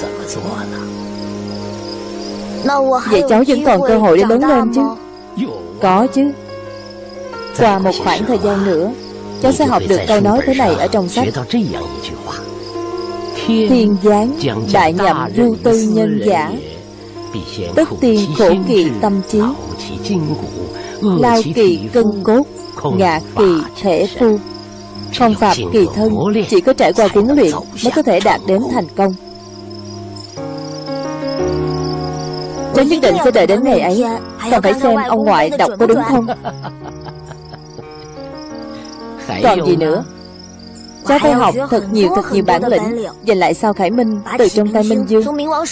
Vậy cháu vẫn còn cơ hội để lớn lên chứ? Có chứ. Qua một khoảng thời gian nữa, cháu sẽ học được câu nói thế này ở trong sách: Thiên giáng đại nhậm du tư nhân giả, tất tiên khổ kỳ tâm trí, lao kỳ cân cốt, ngạ kỳ thể phu. Phong phạm kỳ thân, chỉ có trải qua huấn luyện mới có thể đạt đến thành công. Cháu nhất định sẽ đợi đến ngày ấy. Còn phải xem ông ngoại đọc có đúng không. Còn gì nữa? Cháu phải học thật nhiều bản lĩnh, giành lại sao Khải Minh từ trong tay Minh Dương.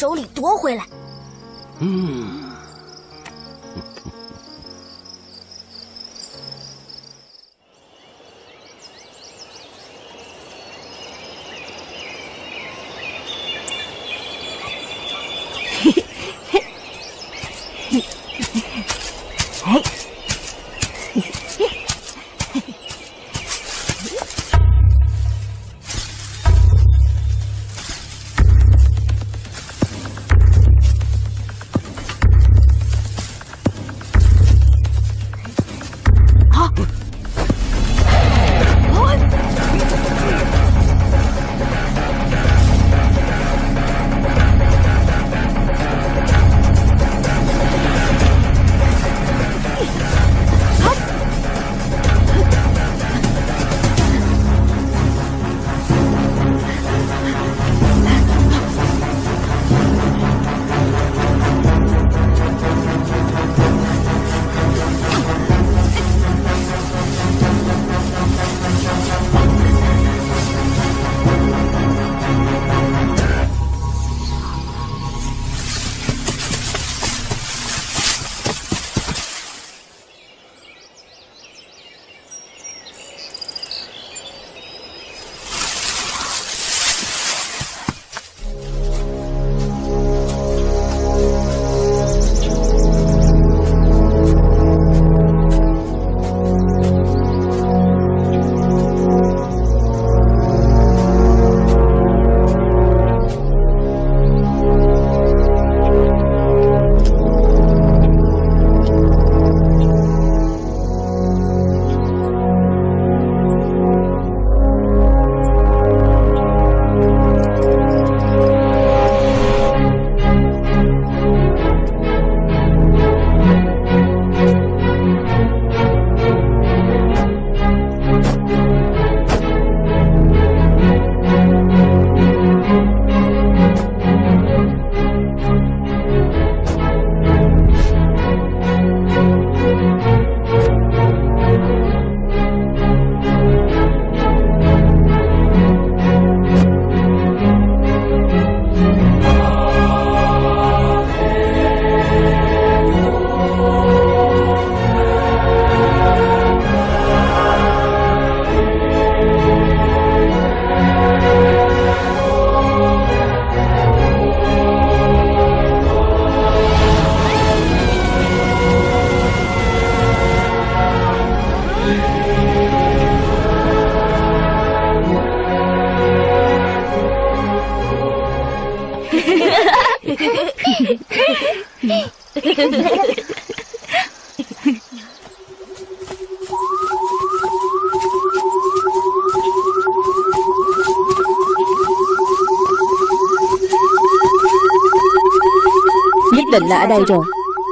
Nhất định là ở đây rồi.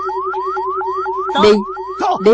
Đi, đi.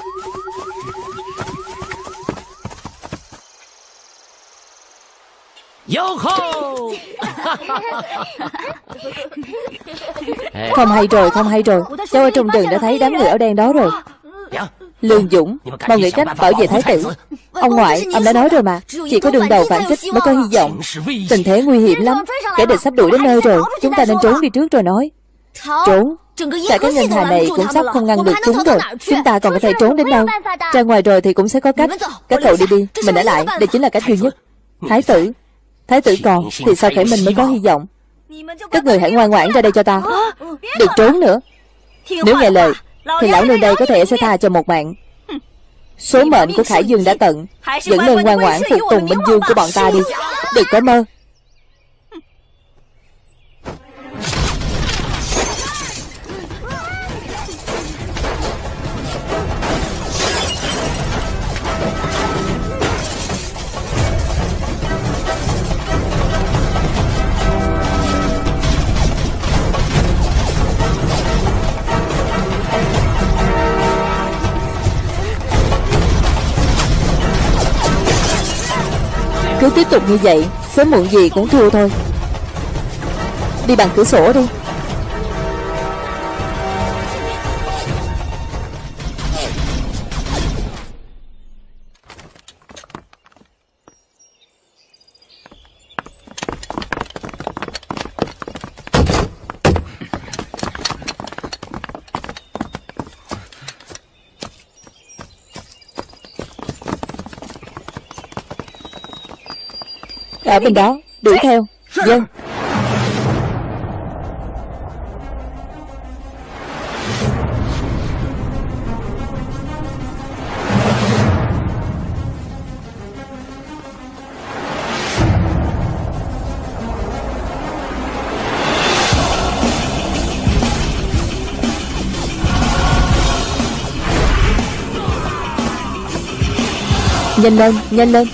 Không hay rồi, không hay rồi. Cháu ở trong rừng đã thấy đám người áo đen đó rồi. Lương Dũng, mau nghĩ cách bảo vệ thái tử. Ông ngoại, ông đã nói rồi mà, chỉ có đường đầu phản kích mới có hy vọng. Tình thế nguy hiểm lắm, kẻ địch sắp đuổi đến nơi rồi. Chúng ta nên trốn đi trước rồi nói. Trốn? Cả cái ngân hà này cũng sắp không ngăn được chúng rồi. Chúng ta còn có thể trốn đến đâu? Ra ngoài rồi thì cũng sẽ có cách. Các cậu đi đi, mình ở lại. Đây chính là cách duy nhất. Thái tử còn thì sao Khải Minh mới có hy vọng. Các người hãy ngoan ngoãn ra đây cho ta. Đừng trốn nữa. Nếu nghe lời thì lão nương đây có thể sẽ tha cho một mạng. Số mệnh của Khải Dương đã tận, vẫn nên ngoan ngoãn phục tùng Minh Dương của bọn ta đi. Đừng có mơ. Cứ tiếp tục như vậy, sớm muộn gì cũng thua thôi. Đi bằng cửa sổ đi. Ở bên đó, đuổi theo. Vâng. Nhanh lên, nhanh lên.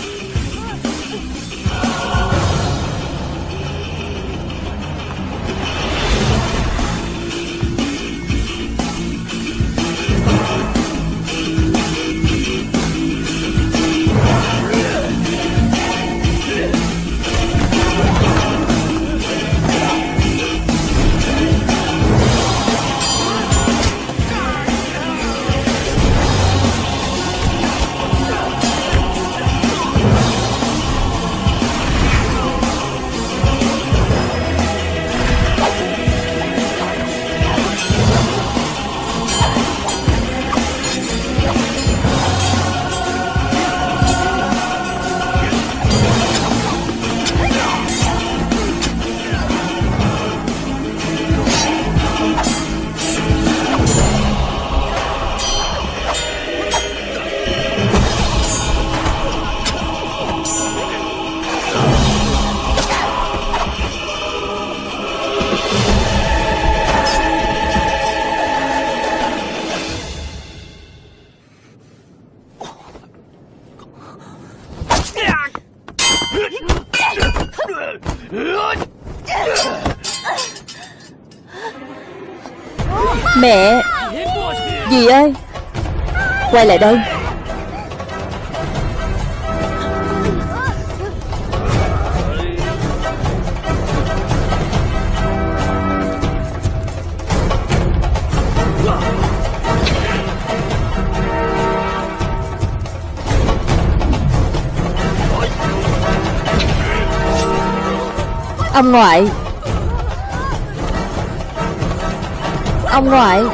Mẹ! Dì ơi! Quay lại đây! Ông ngoại! Ông ngoại!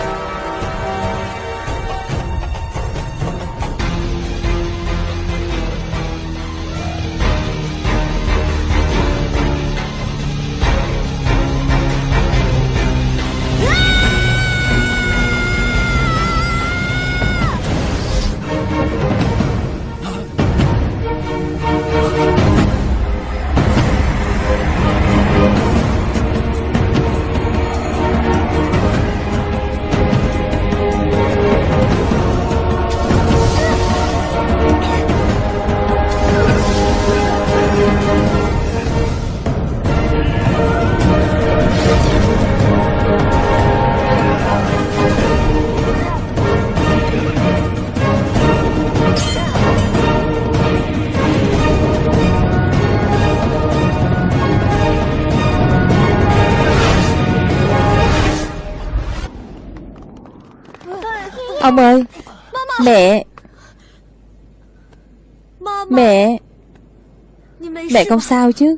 Ông ơi! Mẹ! Mẹ! Mẹ không sao chứ?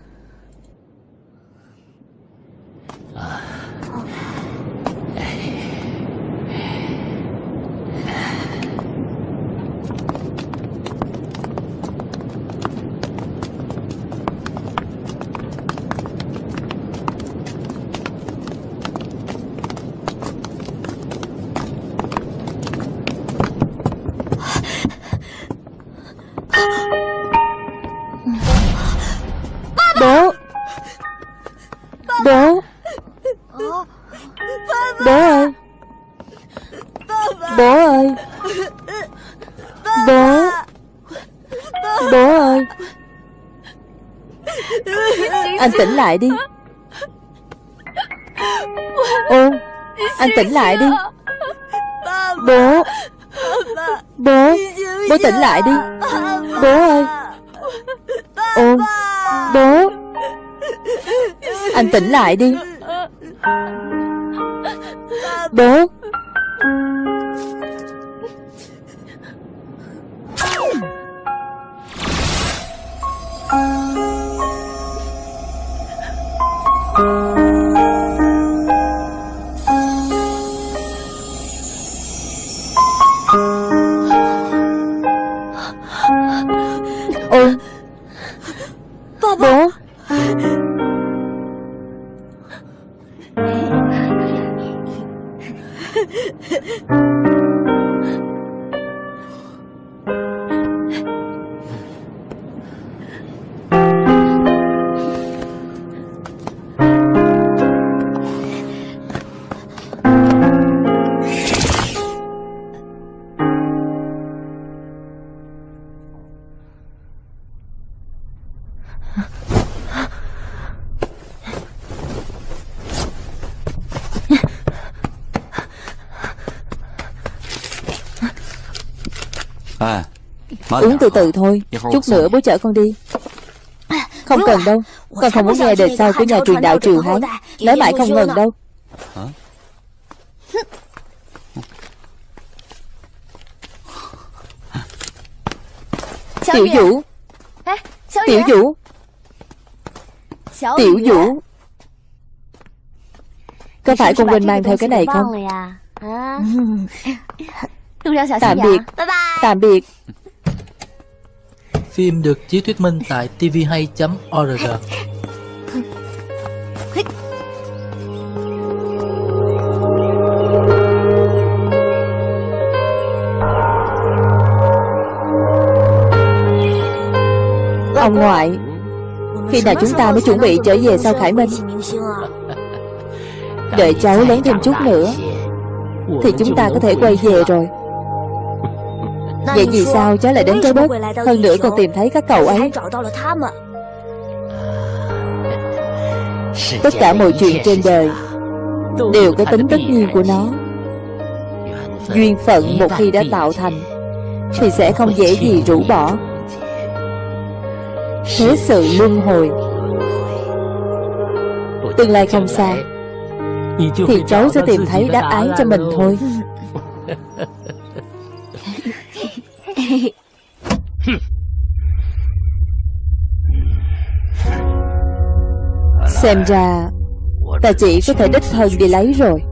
Bố! Bố! Bố ơi! Bố ơi! Bố! Bố ơi! Anh tỉnh lại đi! Ôn! Anh tỉnh lại đi! Bố! Bố! Bố tỉnh lại đi! Bố ơi! Ôn, bố, anh tỉnh lại đi. Bố. Ôn, bố. Uống từ từ thôi, chút nữa bố chở con đi. Không cần đâu, con không muốn nghe đời sau của nhà truyền đạo Triều Hán. Nói mãi không ngừng đâu. Tiểu Vũ, Tiểu Vũ, Tiểu Vũ, có phải con quên mang theo cái này không? Tạm biệt. Tạm biệt. Phim được chiếu thuyết minh tại tvhay.org. Ông ngoại, khi nào chúng ta mới chuẩn bị trở về sau Khải Minh? Đợi cháu lớn thêm chút nữa thì chúng ta có thể quay về rồi. Vậy vì sao cháu lại đến trái đất, hơn nữa còn tìm thấy các cậu ấy? Tất cả mọi chuyện trên đời đều có tính tất nhiên của nó. Duyên phận một khi đã tạo thành thì sẽ không dễ gì rũ bỏ. Thế sự luân hồi, tương lai không xa thì cháu sẽ tìm thấy đáp án cho mình thôi. Xem ra ta chỉ có thể đích thân đi lấy rồi.